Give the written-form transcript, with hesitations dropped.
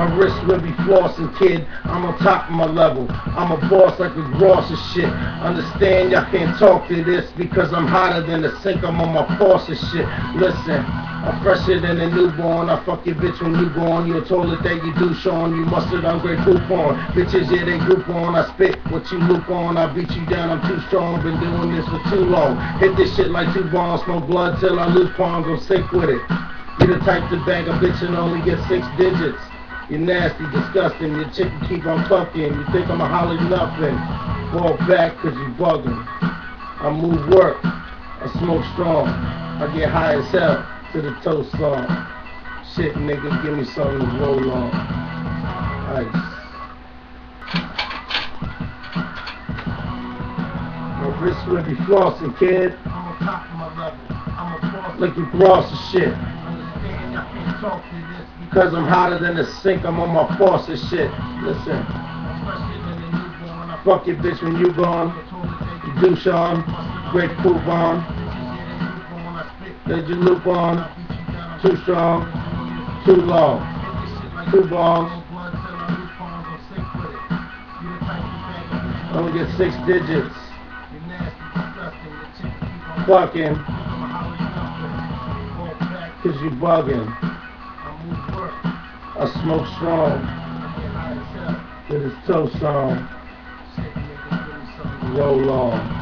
My wrist will be flossing, kid. I'm on top of my level. I'm a boss like a Ross and shit. Understand y'all can't talk to this because I'm hotter than the sink. I'm on my faucet shit. Listen, I'm fresher than a newborn. I fuck your bitch when you born. You're toilet that you do, Sean. You mustard on great coupon. Bitches, yeah, they group on. I spit what you loop on. I beat you down, I'm too strong. Been doing this for too long. Hit this shit like 2 bombs. Smoke blood till I lose palms. I'm sick with it. You the type to bang a bitch and only get 6 digits. You're nasty, disgusting. Your chick can keep on fucking. You think I'ma holler nothing. Fall back cause you bugging. I move work. I smoke strong. I get high as hell to the toast song. Shit, nigga, give me something to roll on. Ice. My wrist will be flossing, kid. I'm on top of my level. I'm a boss like you Ross and shit. Understand, y'all can't talk to this because I'm hotter than the sink. I'm on my faucet shit. Listen, I fuck your bitch when you gone. You do, Sean. Great coupon. Did you loop on? Too strong. Too long. 2 bombs. Only get 6 digits. Fucking. Cause you bugging. I smoke strong. With his toast on. Roll on.